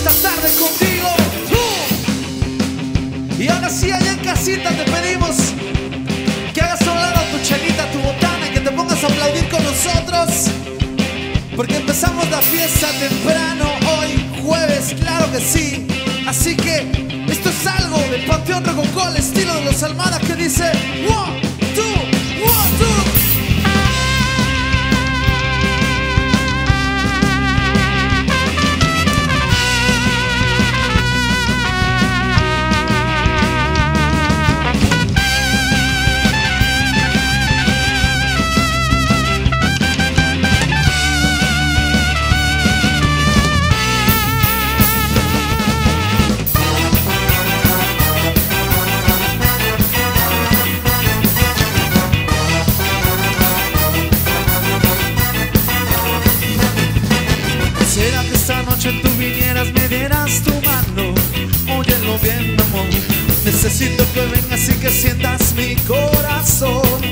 esta tarde contigo. Y ahora sí, allá en casita te pedimos que hagas a un lado tu chelita, tu botana, y que te pongas a aplaudir con nosotros, porque empezamos la fiesta temprano hoy, jueves, claro que sí. Así que esto es algo del Panteón Rococó, el estilo de los Almada, que dice 1, 2, 1, 2. Quisiera que esta noche tú vinieras, me dieras tu mano. Óyelo bien, amor, necesito que vengas y que sientas mi corazón.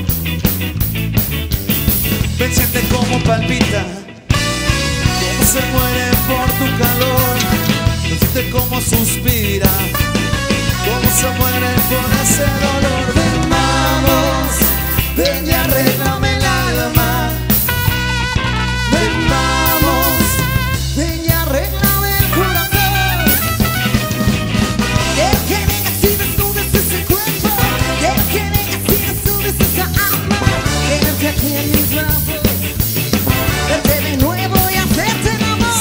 Ven, siente cómo palpita, cómo se muere por tu calor. Ven, siente cómo suspira, cómo se muere por ese dolor. Ven, vamos, ven y arréglame el alma. Ven, vamos, ven y arréglame el corazón. Quiero que vengas y desnudes ese cuerpo. Quiero que vengas y desnudes esa alma. Quédate aquí en mis brazos, verte de nuevo y hacerte el amor.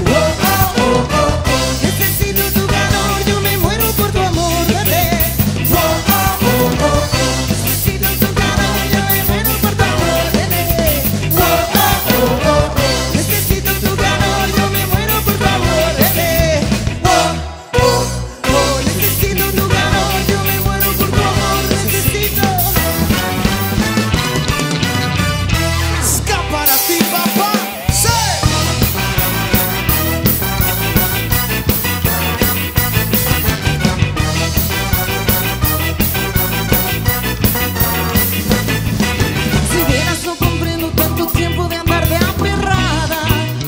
Necesito tu calor, yo me muero por tu amor, bebé. Necesito tu calor, yo me muero por tu amor, bebé. Necesito tu calor, yo me muero por tu amor, bebé. Necesito tu calor, yo me muero por tu amor, necesito. Ska para ti, papá. Sí. Si vieras, no comprendo tanto tiempo de andar de aferrada.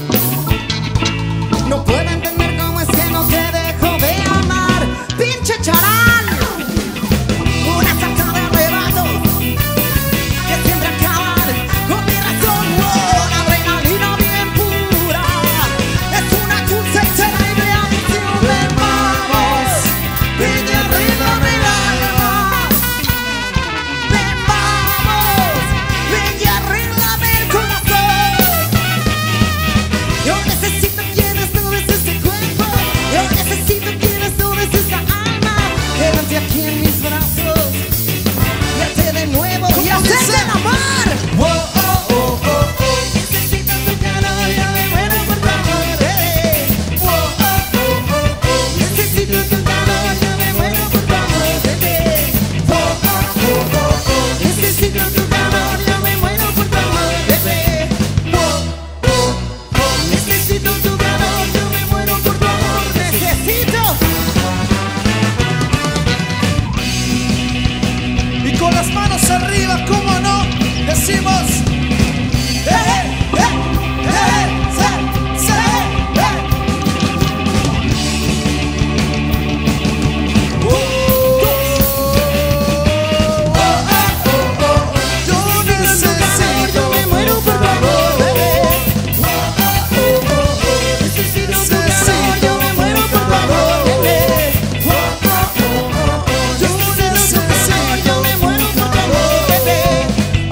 No puedo entender cómo es que no te dejo de amar. ¡Pinche charal! Una salsa de arrebato que siempre acaban con mi razón. Una adrenalina bien pura, es una dulce y terrible adicción. Ven, vamos, ven y arréglame el alma. Ven, vamos, ven y arréglame el corazón. Yo necesito que desnudes ese cuerpo. Yo necesito que desnudes esa alma. Quédate aquí en mis brazos, verte de nuevo y hacerte el amor. Necesito tu calor, yo me muero por tu amor, bebé. Necesito tu calor, yo me muero por tu amor, bebé. Necesito tu calor, yo me muero por tu amor, bebé. Necesito tu calor, yo me muero por tu amor, necesito. Y con las manos arriba, ¿cómo no? Decimos yo necesito, Yo me muero por tu amor, bebé. Necesito tu calor, yo me muero por tu amor, bebé. yo Necesito, yo me muero por tu amor, bebé.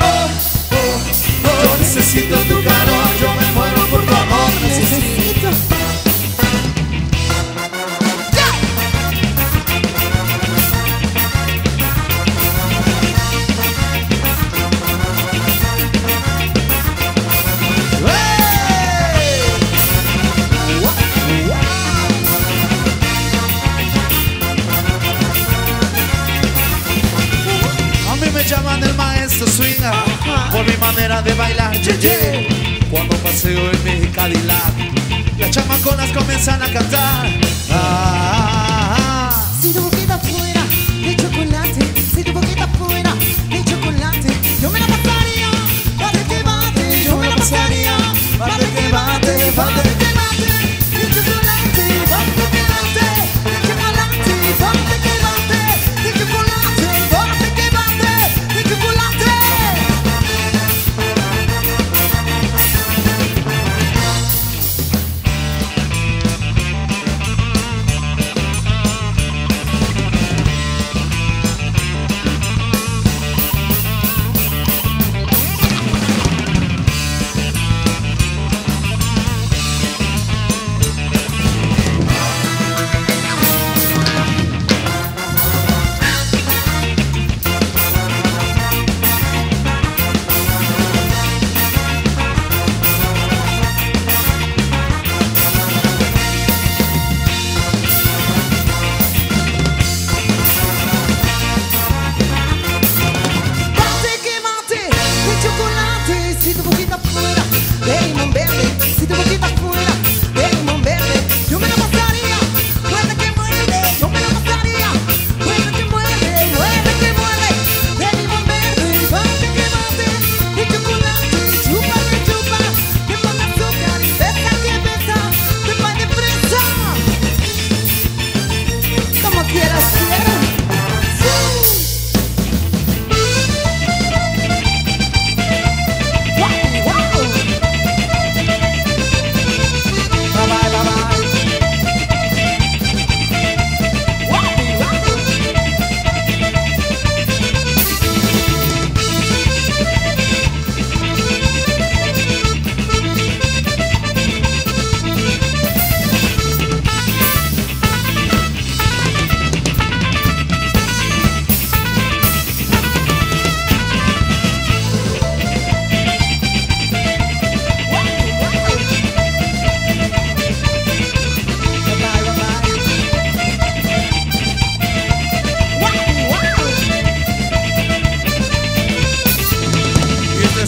yo necesito tu calor, yo me muero por tu amor. Necesito. A mí me llaman el maestro swinger por mi manera de bailar, Cuando paseo en mi Cadillac, las chamaconas comienzan a cantar. Si tu boquita fuera de chocolate, si tu boquita fuera de chocolate, yo me la pasaría, bate que bate, yo me la pasaría, bate que bate, bate que bate, de chocolate, bate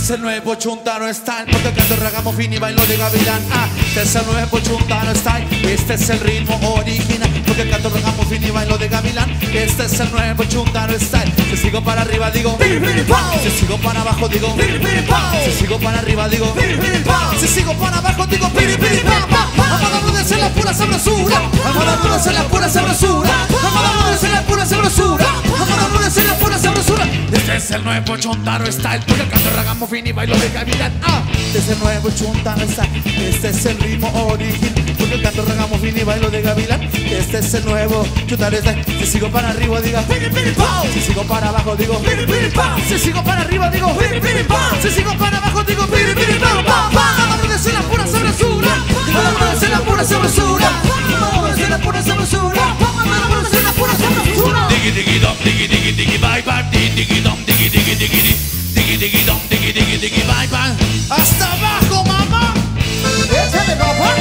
es el nuevo Chuntaro Style, porque canto ragamuffin y bailo de gavilán. Este es el nuevo Chuntaro Style, este es el ritmo original, porque canto ragamuffin y bailo de gavilán. Este es el nuevo Chuntaro Style. Si sigo para arriba digo si sigo para abajo digo si sigo para arriba digo si sigo para abajo digo Amada Brothers en la pura sabrosura, Amada Brothers en la pura sabrosura, Amada Brothers en la pura sabrosura, Amada Brothers en la pura sabrosura. Este es el nuevo Chuntaro Style, porque canto ragamuffin y bailo de gavilán. Este es el nuevo Chuntaro Style, este es el ritmo original, porque canto ragamuffin y bailo de gavilán. Este es el nuevo Chuntaro Style. Si sigo para arriba diga si sigo para abajo digo si sigo para arriba digo si sigo para abajo digo Amada Brothers en la pura sabrosura, Amada Brothers en la pura sabrosura, Amada Brothers en la pura sabrosura, Amada Brothers en la pura sabrosura. Diggy diggy dum, diggy diggy diggy bye bye, diggy dum, diggy diggy diggy diggy diggy dum, diggy diggy diggy bye bye. Hasta abajo, mamá. Échale, papá.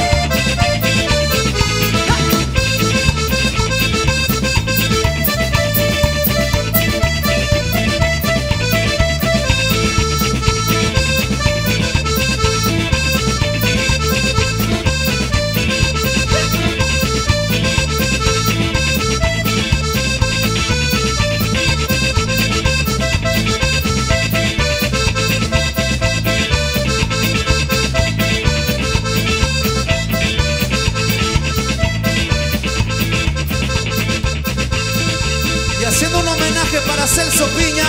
Haciendo un homenaje para Celso Piña.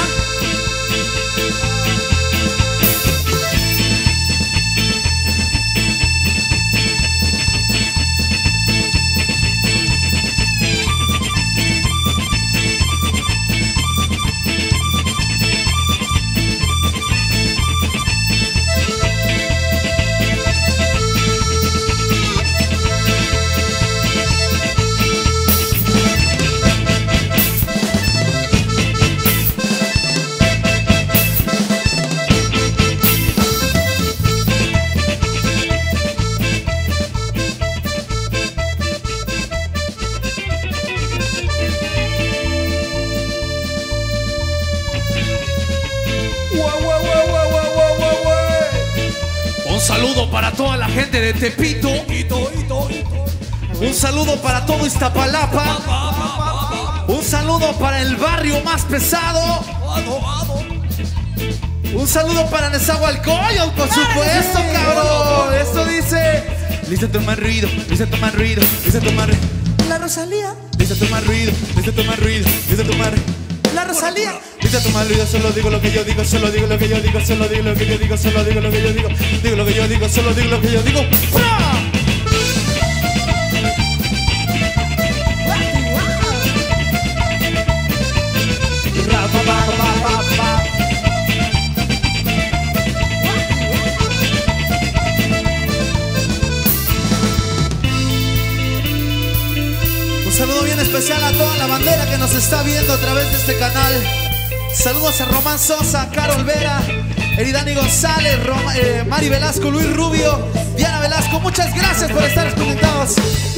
Un saludo para toda la gente de Tepito. Un saludo para todo Iztapalapa. Un saludo para el barrio más pesado. Un saludo para Nezahualcóyotl, por supuesto, cabrón. Esto dice: listen to my ruido, listen to my ruido, listen to my ruido. La Rosalía. Listen to my ruido, listen to my ruido, listen to my ruido. La Rosalía. Listen to my ruido, solo digo lo que yo digo, solo digo lo que yo digo, solo digo lo que yo digo, solo digo lo que yo digo, digo lo que yo digo, solo digo lo que yo digo. ¡Fra! Un saludo bien especial a toda la bandera que nos está viendo a través de este canal. Saludos a Román Sosa, Carol Vera, Eridani González, Mari Velasco, Luis Rubio, Diana Velasco. Muchas gracias por estar conectados.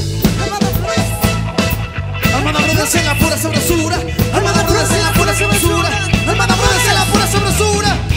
Armada Brothers en la pura sabrosura, Armada Brothers en la pura sabrosura, Armada Brothers en la pura sabrosura.